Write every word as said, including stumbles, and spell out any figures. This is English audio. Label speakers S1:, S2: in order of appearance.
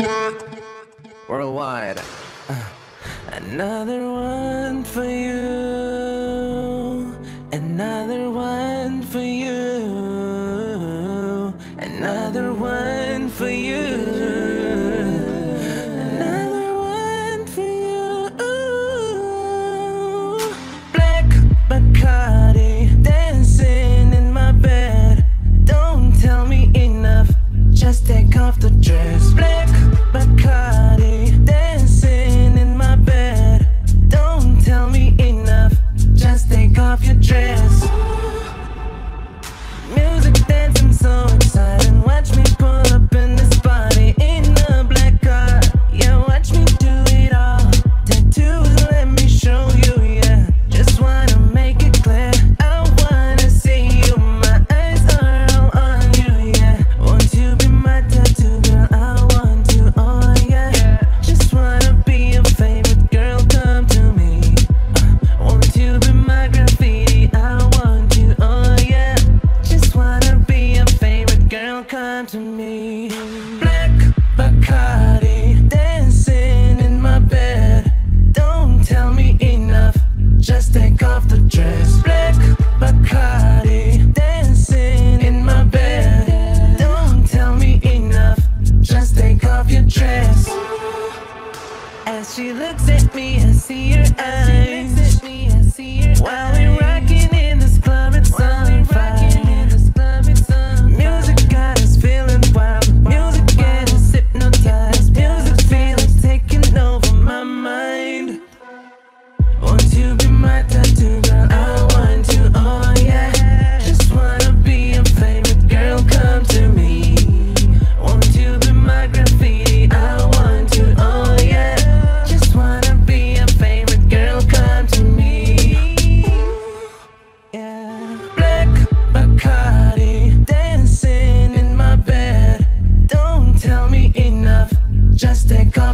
S1: Worldwide. Uh, another one for you. Another one for you. Another one for you. Another one for you. Black Bacardi dancing in my bed. Don't tell me enough. Just take off the dress. Black Bacardi dancing in my bed. Don't tell me enough. Just take off your dress. Music dancing so exciting. Watch me pull up in this party in a black car. Yeah, watch me do it all. Tattoos, let me show you. Yeah, just wanna make it clear. I wanna see you. My eyes are all on you. Yeah, won't you be my tattoo girl? I want to. Oh yeah, just wanna be your favorite girl. Come to me. Uh, won't you be my graffiti? I want you. Oh yeah, just wanna be your favorite girl. Come to me. Black Bacardi dancing in my bed. Don't tell me enough. Just take off the dress. Black Bacardi dancing in my bed. Don't tell me enough. Just take off your dress. As she looks at me, I see her eyes. While we're rocking in this club, it's on fire. Music got us feeling wild. Music get us hypnotized. Music feelings taking over my mind. Won't you be my tattoo girl? I want to. Oh yeah, just wanna be your favorite girl. Come to me. Won't you be my graffiti? I want to. Oh yeah, just wanna be your favorite girl. Come to me. Yeah, Black Bacardi dancing in my bed. Don't tell me enough. Just take off